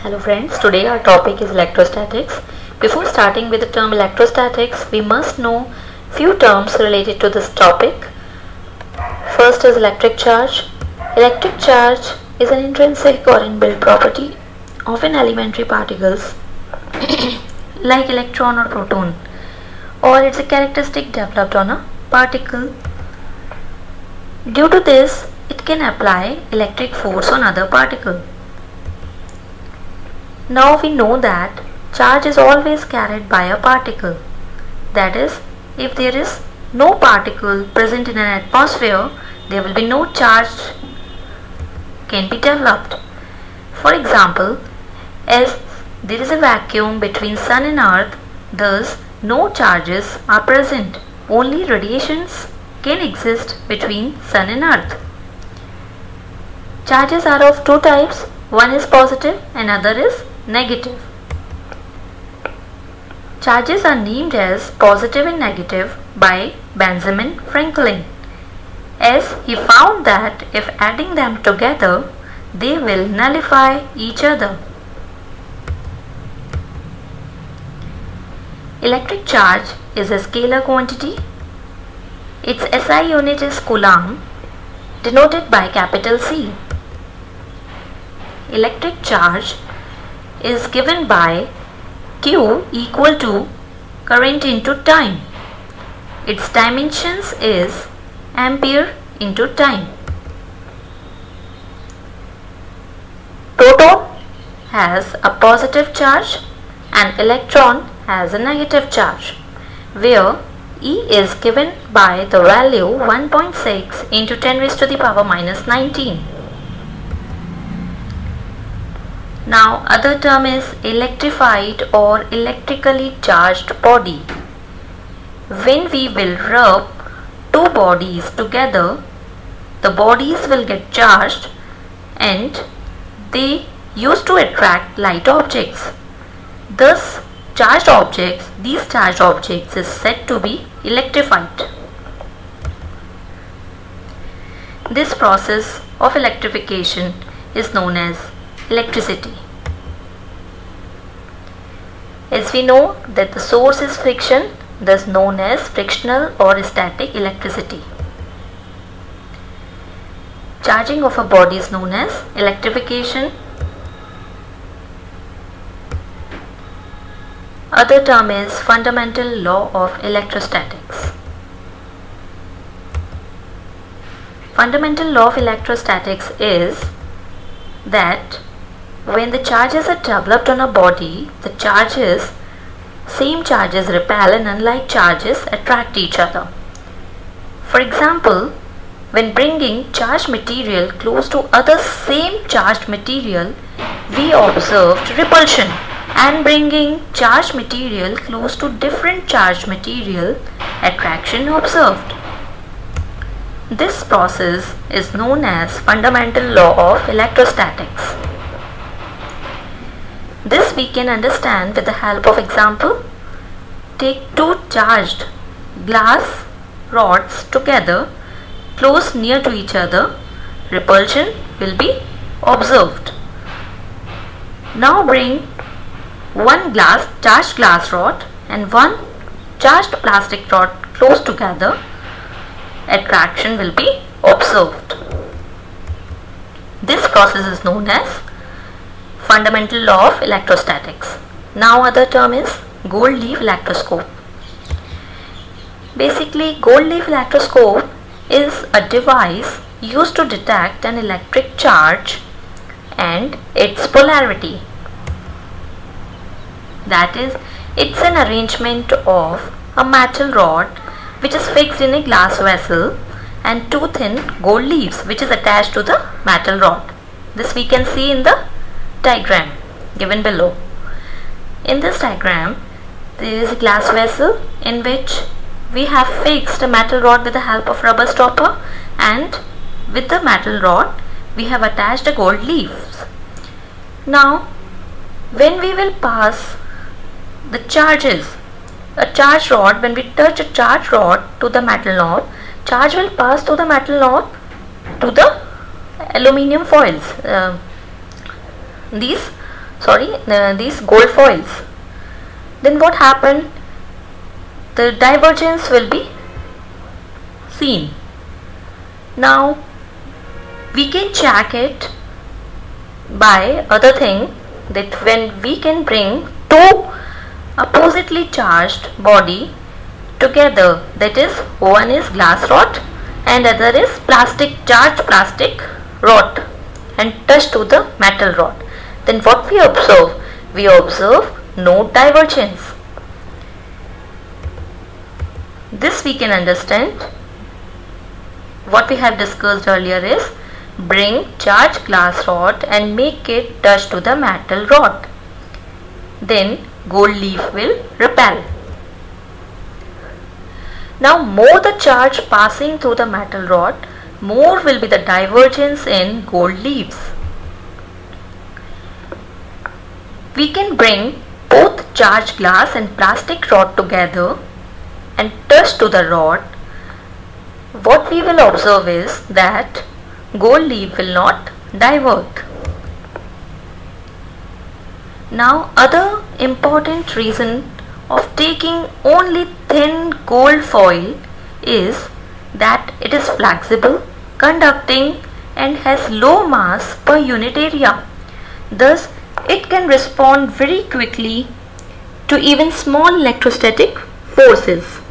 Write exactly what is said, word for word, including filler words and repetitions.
Hello friends, today our topic is electrostatics. Before starting with the term electrostatics, we must know few terms related to this topic. First is electric charge. Electric charge is an intrinsic or inbuilt property of an elementary particles like electron or proton, or it's a characteristic developed on a particle. Due to this, it can apply electric force on other particle. Now we know that charge is always carried by a particle. That is, if there is no particle present in an atmosphere, there will be no charge can be developed. For example, as there is a vacuum between sun and earth, thus no charges are present. Only radiations can exist between sun and earth. Charges are of two types. One is positive and other is negative. Charges are named as positive and negative by Benjamin Franklin, as he found that if adding them together, they will nullify each other. Electric charge is a scalar quantity. Its S I unit is coulomb, denoted by capital C. Electric charge is given by Q equal to current into time. Its dimensions is ampere into time. Proton has a positive charge and electron has a negative charge, where E is given by the value one point six into ten raised to the power minus nineteen. Now other term is electrified or electrically charged body. When we will rub two bodies together, the bodies will get charged and they used to attract light objects. Thus charged objects, these charged objects is said to be electrified. This process of electrification is known as electricity. As we know that the source is friction, thus known as frictional or static electricity. Charging of a body is known as electrification. Other term is fundamental law of electrostatics. Fundamental law of electrostatics is that when the charges are developed on a body, the charges, same charges repel and unlike charges attract each other. For example, when bringing charged material close to other same charged material, we observed repulsion, and bringing charged material close to different charged material, attraction observed. This process is known as fundamental law of electrostatics. This we can understand with the help of example. Take two charged glass rods together, close near to each other, repulsion will be observed. Now bring one glass charged glass rod and one charged plastic rod close together, attraction will be observed. This process is known as fundamental law of electrostatics. Now other term is gold leaf electroscope. Basically, gold leaf electroscope is a device used to detect an electric charge and its polarity. That is, it's an arrangement of a metal rod which is fixed in a glass vessel and two thin gold leaves which is attached to the metal rod. This we can see in the diagram given below. In this diagram, there is a glass vessel in which we have fixed a metal rod with the help of rubber stopper, and with the metal rod we have attached a gold leaves. Now when we will pass the charges, a charged rod, when we touch a charged rod to the metal knob, charge will pass through the metal knob to the aluminium foils. Uh, these sorry, uh, these gold foils, then what happened? The divergence will be seen. Now we can check it by other thing, that when we can bring two oppositely charged body together, that is, one is glass rod and other is plastic charged plastic rod, and touch to the metal rod, then what we observe? We observe no divergence. This we can understand. What we have discussed earlier is, bring charged glass rod and make it touch to the metal rod, then gold leaf will repel. Now more the charge passing through the metal rod, more will be the divergence in gold leaves. We can bring both charged glass and plastic rod together and touch to the rod. What we will observe is that gold leaf will not divert. Now other important reason of taking only thin gold foil is that it is flexible, conducting and has low mass per unit area. Thus it can respond very quickly to even small electrostatic forces.